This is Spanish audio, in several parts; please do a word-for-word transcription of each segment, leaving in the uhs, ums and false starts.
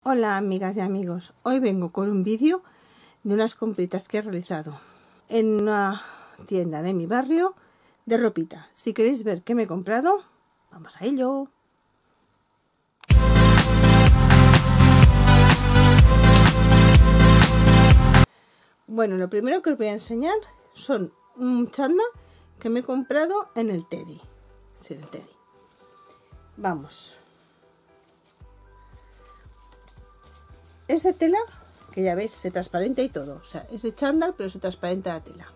Hola amigas y amigos, hoy vengo con un vídeo de unas compritas que he realizado en una tienda de mi barrio de ropita. Si queréis ver qué me he comprado, vamos a ello. Bueno, lo primero que os voy a enseñar son un chándal que me he comprado en el Teddy. Sí, el Teddy. Vamos. Es de tela, que ya veis, se transparenta y todo. O sea, es de chándal, pero se transparenta la tela.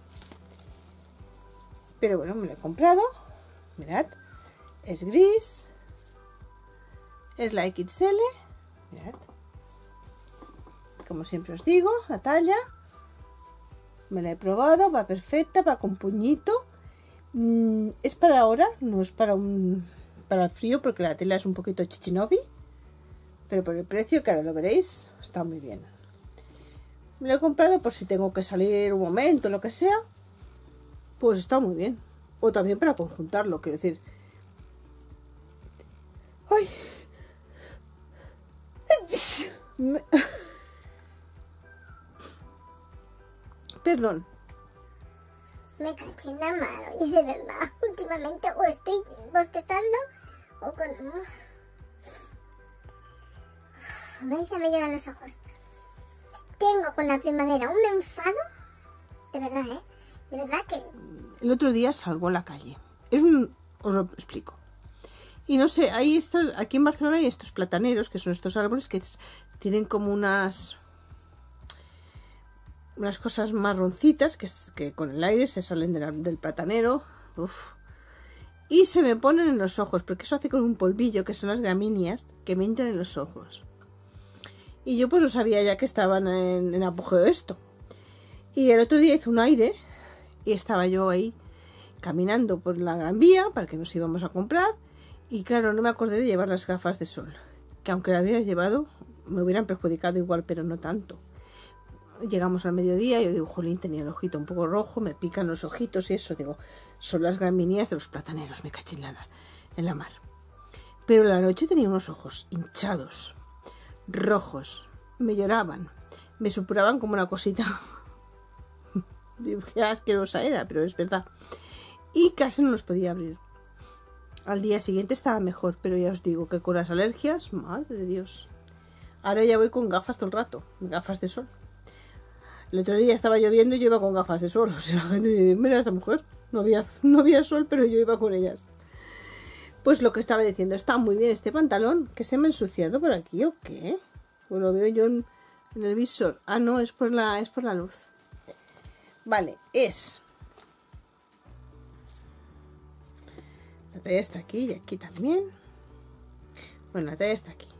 Pero bueno, me lo he comprado. Mirad. Es gris. Es la equis ele. Mirad. Como siempre os digo, la talla. Me la he probado, va perfecta, va con puñito. Mm, es para ahora, no es para un para el frío, porque la tela es un poquito chichinobi. Pero por el precio, que ahora lo veréis, está muy bien. Me lo he comprado por si tengo que salir un momento, lo que sea. Pues está muy bien. O también para conjuntarlo, quiero decir. ¡Ay! Me... Perdón. Me caché en la mano y de verdad, últimamente o estoy bostezando o con... Uf. ¿Veis? Ya me llenan los ojos. Tengo con la primavera un enfado. De verdad, ¿eh? De verdad que... El otro día salgo a la calle. Es un... Os lo explico. Y no sé, ahí está, aquí en Barcelona hay estos plataneros, que son estos árboles que tienen como unas... unas cosas marroncitas que, que con el aire se salen de la, del platanero. Uf. Y se me ponen en los ojos, porque eso hace con un polvillo, que son las gramíneas, que me entran en los ojos. Y yo pues no sabía ya que estaban en, en apogeo esto. Y el otro día hizo un aire y estaba yo ahí caminando por la Gran Vía para que nos íbamos a comprar. Y claro, no me acordé de llevar las gafas de sol, que aunque las hubiera llevado me hubieran perjudicado igual, pero no tanto. Llegamos al mediodía y yo digo, jolín, tenía el ojito un poco rojo, me pican los ojitos y eso. Digo, son las gramíneas de los plataneros, me caché en la, en la mar. Pero la noche tenía unos ojos hinchados, rojos, me lloraban, me supuraban como una cosita. Qué asquerosa era, pero es verdad. Y casi no los podía abrir. Al día siguiente estaba mejor, pero ya os digo que con las alergias, madre de Dios. Ahora ya voy con gafas todo el rato, gafas de sol. El otro día estaba lloviendo y yo iba con gafas de sol. O sea, la gente dice, mira esta mujer, no había, no había sol, pero yo iba con ellas. Pues lo que estaba diciendo, está muy bien este pantalón, que se me ha ensuciado por aquí, ¿o qué? Pues lo veo yo en, en el visor. Ah, no, es por la, es por la luz. Vale, es... La talla está aquí y aquí también. Bueno, la talla está aquí.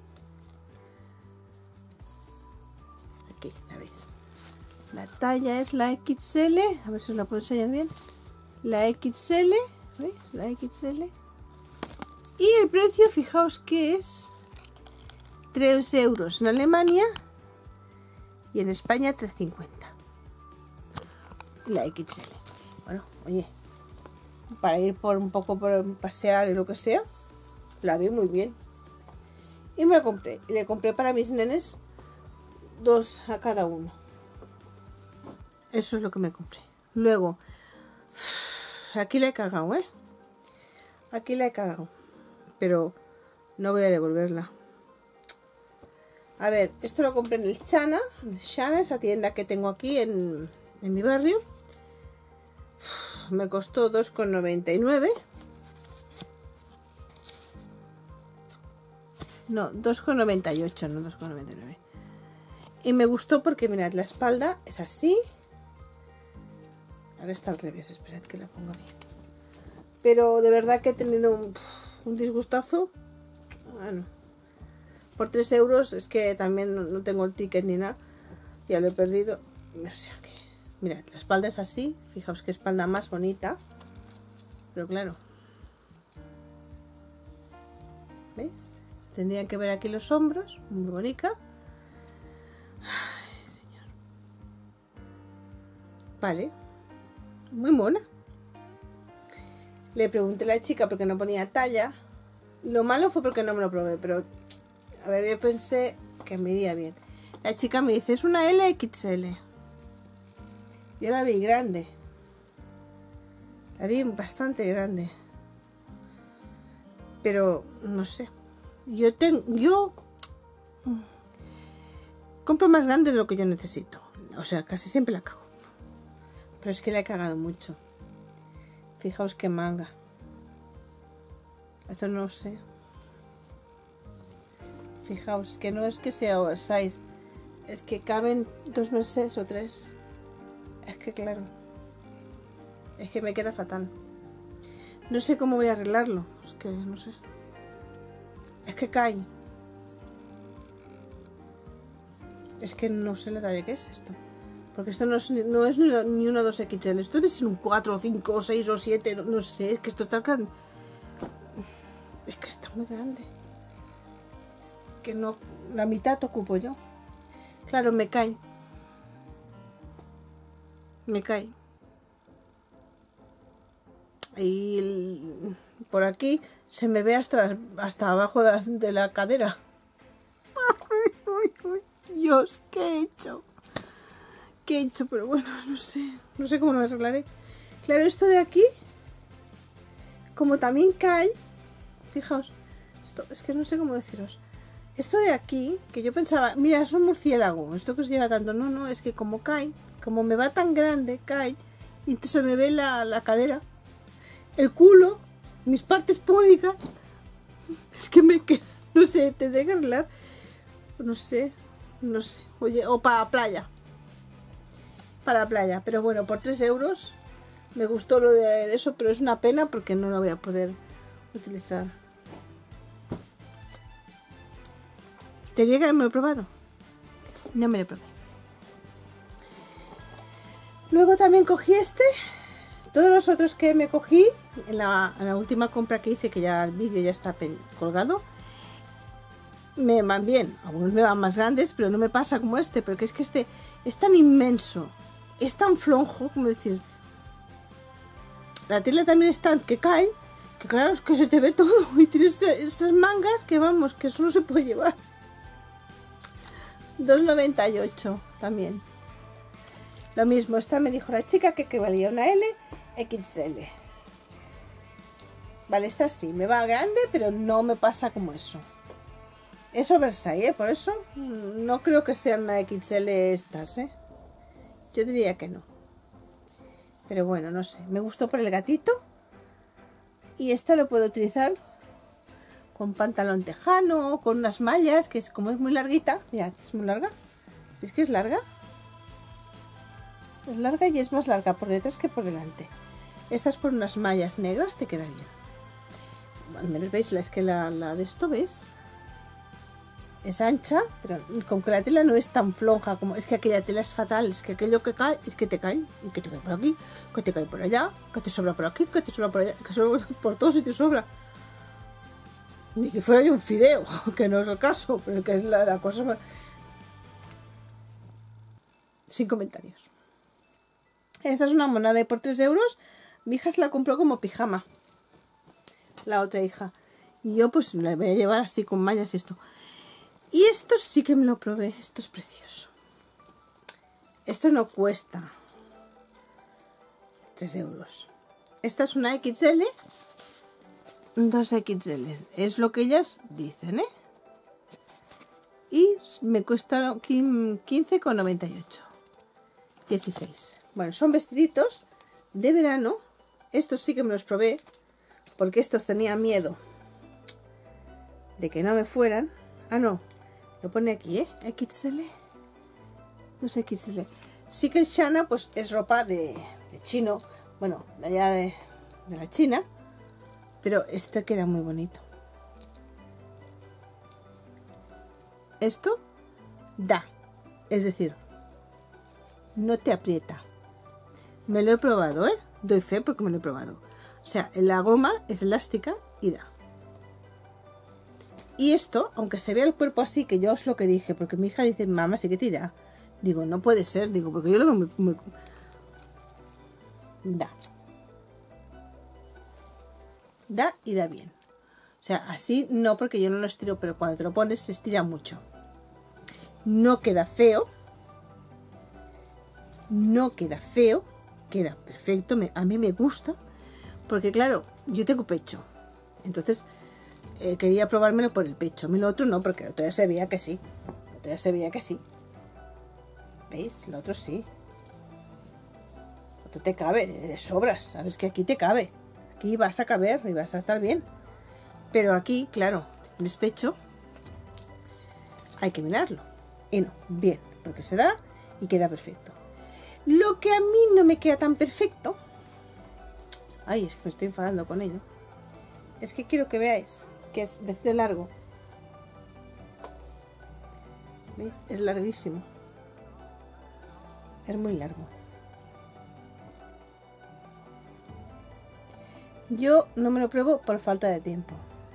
Aquí, la veis. La talla es la equis ele. A ver si os la puedo enseñar bien. La equis ele. ¿Veis? La equis ele. Y el precio, fijaos que es tres euros en Alemania y en España tres cincuenta. La equis ele. Bueno, oye, para ir por un poco por pasear y lo que sea, la vi muy bien. Y me la compré. Y le compré para mis nenes dos a cada uno. Eso es lo que me compré. Luego, aquí la he cagado, ¿eh? Aquí la he cagado. Pero no voy a devolverla. A ver, esto lo compré en el Chana, en el Chana, esa tienda que tengo aquí en, en mi barrio. Me costó dos con noventa y nueve. No, dos con noventa y ocho, no dos con noventa y nueve. Y me gustó porque, mirad, la espalda es así. Ahora está al revés, esperad que la ponga bien. Pero de verdad que he tenido un... un disgustazo. Bueno, por tres euros es que también no, no tengo el ticket ni nada, ya lo he perdido. O sea que, mirad, la espalda es así, fijaos qué espalda más bonita, pero claro, ¿veis? Tendrían que ver aquí los hombros, muy bonita. Ay, señor. Vale, muy mona. Le pregunté a la chica porque no ponía talla. Lo malo fue porque no me lo probé, pero a ver, yo pensé que me iría bien. La chica me dice, es una L X L. Yo la vi grande. La vi bastante grande. Pero, no sé. Yo tengo... Yo... compro más grande de lo que yo necesito. O sea, casi siempre la cago. Pero es que la he cagado mucho. Fijaos qué manga. Esto no sé. Fijaos, es que no es que sea oversize. Es que caben dos meses o tres. Es que claro. Es que me queda fatal. No sé cómo voy a arreglarlo. Es que no sé. Es que cae. Es que no sé la talla que es esto. Porque esto no es, no es ni uno dos equis ele. Esto debe ser un cuatro, cinco, seis o siete. No, no sé. Es que esto está grande. Es que está muy grande. Es que no. La mitad ocupo yo. Claro, me cae. Me cae. Y el, por aquí se me ve hasta, hasta abajo de, de la cadera. Ay, ay, ay. Dios, ¿qué he hecho? ¿Qué he hecho? Pero bueno, no sé. No sé cómo lo arreglaré. Claro, esto de aquí, como también cae, fijaos, esto, es que no sé cómo deciros. Esto de aquí, que yo pensaba, mira, es un murciélago, esto que os lleva tanto. No, no, es que como cae, como me va tan grande, cae, y entonces me ve la, la cadera, el culo, mis partes públicas. Es que me queda, no sé, tendré que arreglar, no sé, no sé, oye, o para la playa, para la playa, pero bueno, por tres euros me gustó lo de, de eso, pero es una pena porque no lo voy a poder utilizar. ¿Tenía que haberme lo probado? No me lo probé. Luego también cogí este. Todos los otros que me cogí en la, en la última compra que hice, que ya el vídeo ya está colgado, me van bien. Algunos me van más grandes, pero no me pasa como este, porque es que este es tan inmenso, es tan flojo, como decir, la tela también es tan que cae, que claro, es que se te ve todo y tienes esas mangas que vamos, que eso no se puede llevar. dos noventa y ocho también. Lo mismo, esta me dijo la chica que, que valía una L equis ele. Vale, esta sí, me va grande, pero no me pasa como eso. Es oversize, ¿eh? Por eso no creo que sean una equis ele estas, ¿eh? Yo diría que no. Pero bueno, no sé. Me gustó por el gatito. Y esta lo puedo utilizar con pantalón tejano, con unas mallas, que es como es muy larguita. Mirad, es muy larga. ¿Es que es larga? Es larga y es más larga por detrás que por delante. Estas por unas mallas negras te queda bien. Al menos veis, es que la, la de esto, ¿ves? Es ancha, pero con que la tela no es tan floja como... Es que aquella tela es fatal, es que aquello que cae, es que te cae, y que te cae por aquí, que te cae por allá, que te sobra por aquí, que te sobra por allá, que sobra por todos y te sobra. Ni que fuera un fideo, que no es el caso, pero que es la, la cosa más... Sin comentarios. Esta es una monada y por tres euros mi hija se la compró como pijama. La otra hija. Y yo pues la voy a llevar así con mallas y esto. Y esto sí que me lo probé. Esto es precioso. Esto no cuesta tres euros. Esta es una equis ele. Dos equis ele. Es lo que ellas dicen, ¿eh? Y me cuesta quince con noventa y ocho. dieciséis. Bueno, son vestiditos de verano. Estos sí que me los probé, porque estos tenía miedo de que no me fueran. Ah, no. Lo pone aquí, ¿eh? equis ele. No sé equis ele. Sí que el Shana, pues es ropa de, de chino. Bueno, de allá de, de la China. Pero este queda muy bonito. Esto da. Es decir, no te aprieta. Me lo he probado, ¿eh? Doy fe porque me lo he probado. O sea, la goma es elástica y da. Y esto, aunque se vea el cuerpo así, que yo es lo que dije, porque mi hija dice, mamá, sí que tira. Digo, no puede ser, digo, porque yo lo veo muy... muy... Da. Da y da bien. O sea, así no, porque yo no lo estiro, pero cuando te lo pones se estira mucho. no queda feo, no queda feo, queda perfecto, me, a mí me gusta, porque claro, yo tengo pecho, entonces eh, quería probármelo por el pecho, a mí lo otro no, porque el otro ya se veía que sí, el otro ya se veía que sí, ¿veis? Lo otro sí, el otro te cabe de sobras, sabes que aquí te cabe, aquí vas a caber y vas a estar bien, pero aquí, claro, tienes pecho, hay que mirarlo, y no, bien, porque se da y queda perfecto. Lo que a mí no me queda tan perfecto, ay, es que me estoy enfadando con ello, es que quiero que veáis que es vestido largo, ¿veis? Es larguísimo, es muy largo. Yo no me lo pruebo por falta de tiempo.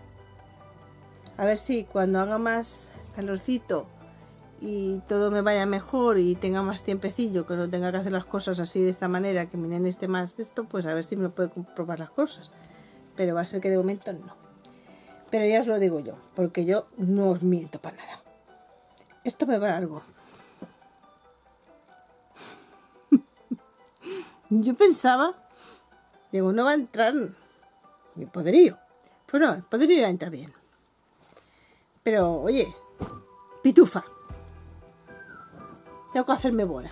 A ver si cuando haga más calorcito y todo me vaya mejor y tenga más tiempecillo, que no tenga que hacer las cosas así de esta manera, que mi nene esté más de esto, pues a ver si me puede probar las cosas. Pero va a ser que de momento no. Pero ya os lo digo yo, porque yo no os miento para nada. Esto me va largo. Yo pensaba, digo, no va a entrar mi poderío. Pues no, el poderío ya entra bien. Pero, oye, pitufa. Tengo que hacerme bola.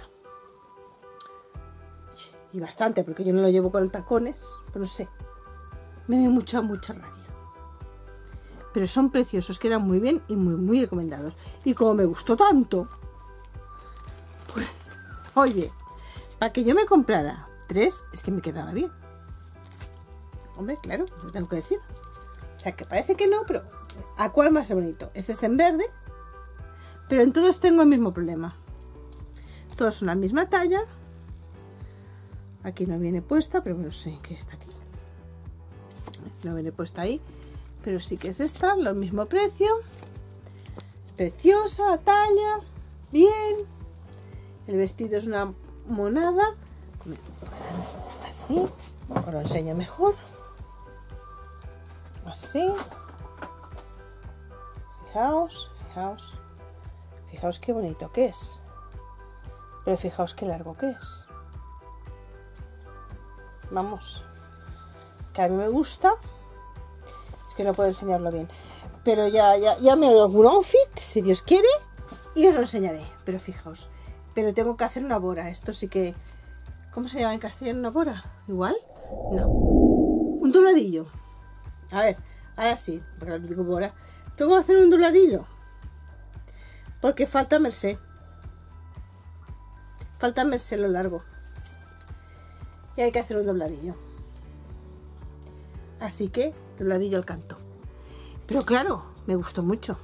Y bastante, porque yo no lo llevo con tacones. Pero no sé. Me dio mucha, mucha rabia. Pero son preciosos, quedan muy bien y muy, muy recomendados. Y como me gustó tanto, pues, oye, para que yo me comprara tres, es que me quedaba bien. Hombre, claro, lo tengo que decir. O sea, que parece que no, pero ¿a cuál más bonito? Este es en verde, pero en todos tengo el mismo problema. Todos son la misma talla. Aquí no viene puesta, pero bueno, sí que está aquí. No viene puesta ahí, pero sí que es esta, lo mismo precio. Preciosa la talla, bien. El vestido es una monada. Así, os lo enseño mejor. Así. Fijaos, fijaos. Fijaos qué bonito que es. Pero fijaos qué largo que es. Vamos. Que a mí me gusta. Es que no puedo enseñarlo bien. Pero ya, ya, ya me hago algún outfit, si Dios quiere, y os lo enseñaré. Pero fijaos. Pero tengo que hacer una bora. Esto sí que... ¿Cómo se llama en castellano una bora? ¿Igual? No. Un dobladillo. A ver, ahora sí, porque lo digo bora. Tengo que hacer un dobladillo. Porque falta merced. Falta merced lo largo. Y hay que hacer un dobladillo. Así que, dobladillo al canto. Pero claro, me gustó mucho.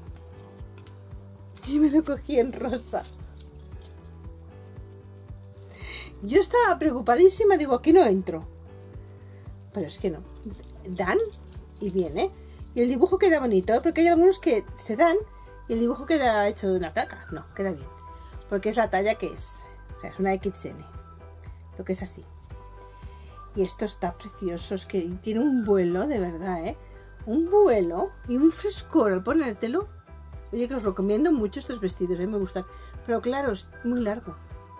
Y me lo cogí en rosa. Yo estaba preocupadísima, digo, aquí no entro. Pero es que no. Dan y viene. Y el dibujo queda bonito, ¿eh? Porque hay algunos que se dan y el dibujo queda hecho de una caca. No, queda bien. Porque es la talla que es. O sea, es una equis ene. Lo que es así. Y esto está precioso. Es que tiene un vuelo, de verdad, ¿eh? Un vuelo y un frescor al ponértelo. Oye, que os recomiendo mucho estos vestidos, ¿eh? Me gustan. Pero claro, es muy largo.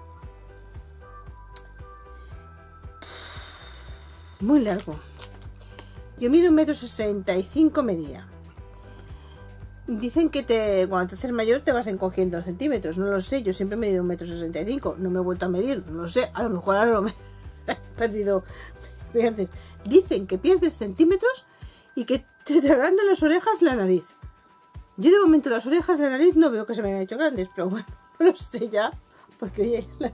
Muy largo. Yo mido un metro sesenta y cinco medía. Dicen que te, cuando te haces mayor te vas encogiendo centímetros. No lo sé, yo siempre he medido un metro sesenta y cinco. No me he vuelto a medir, no lo sé. A lo mejor ahora me he perdido. Pierdes. Dicen que pierdes centímetros y que te te agrandan las orejas y la nariz. Yo de momento las orejas y la nariz no veo que se me hayan hecho grandes, pero bueno, no lo sé ya. Porque oye, la...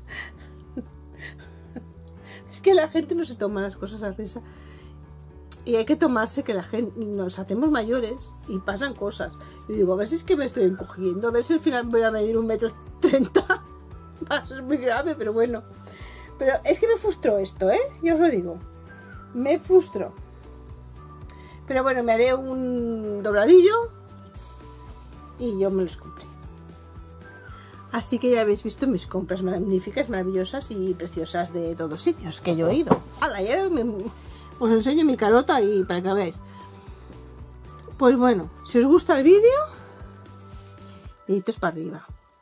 es que la gente no se toma las cosas a risa. Y hay que tomarse que la gente nos hacemos mayores y pasan cosas. Y digo, a ver si es que me estoy encogiendo, a ver si al final voy a medir un metro treinta. Va a ser muy grave, pero bueno. Pero es que me frustró esto, ¿eh? Yo os lo digo. Me frustró. Pero bueno, me haré un dobladillo y yo me los compré. Así que ya habéis visto mis compras magníficas, maravillosas y preciosas de todos sitios que yo he ido. ¡Hala! Y ahora me... os enseño mi carota y para que veáis. Pues bueno, si os gusta el vídeo, deditos para arriba.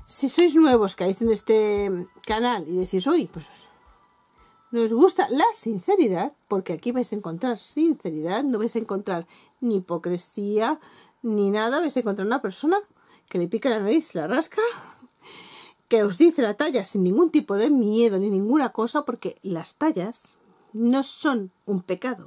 Si sois nuevos, caéis en este canal y decís, uy, pues nos gusta la sinceridad, porque aquí vais a encontrar sinceridad, no vais a encontrar ni hipocresía, ni nada, vais a encontrar una persona que le pica la nariz, la rasca, que os dice la talla sin ningún tipo de miedo ni ninguna cosa, porque las tallas no son un pecado.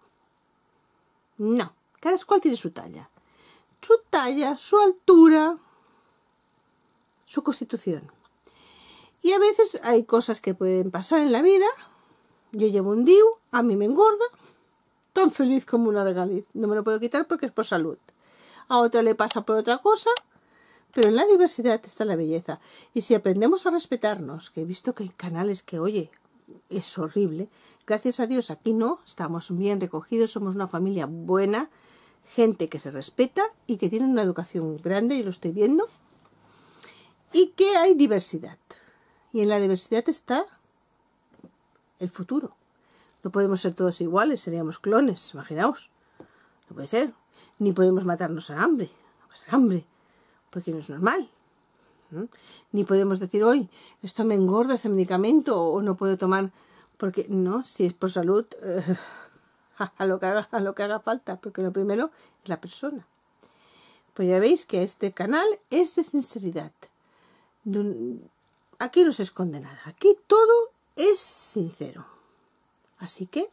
No, cada cual tiene su talla. Su talla, su altura, su constitución. Y a veces hay cosas que pueden pasar en la vida. Yo llevo un D I U, a mí me engorda, tan feliz como una regaliz. No me lo puedo quitar porque es por salud. A otra le pasa por otra cosa, pero en la diversidad está la belleza. Y si aprendemos a respetarnos, que he visto que hay canales que, oye, es horrible. Gracias a Dios aquí no, estamos bien recogidos, somos una familia buena, gente que se respeta y que tiene una educación grande, y lo estoy viendo. Y que hay diversidad. Y en la diversidad está el futuro. No podemos ser todos iguales, seríamos clones, imaginaos. No puede ser. Ni podemos matarnos a hambre, a pasar hambre, porque no es normal. ¿no? Ni podemos decir, hoy esto me engorda este medicamento, o no puedo tomar, porque no, si es por salud, eh, a, lo que haga, a lo que haga falta, porque lo primero es la persona. Pues ya veis que este canal es de sinceridad. De un, aquí no se esconde nada, aquí todo es sincero. Así que,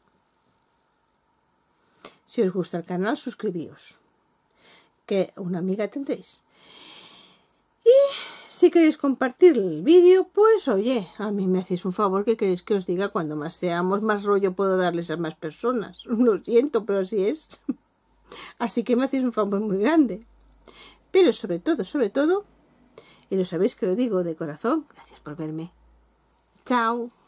si os gusta el canal, suscribíos, que una amiga tendréis. Y si queréis compartir el vídeo, pues oye, a mí me hacéis un favor, que queréis que os diga, cuando más seamos, más rollo puedo darles a más personas. Lo siento, pero así es. Así que me hacéis un favor muy grande. Pero sobre todo, sobre todo, y lo sabéis que lo digo de corazón, gracias por verme. Chao.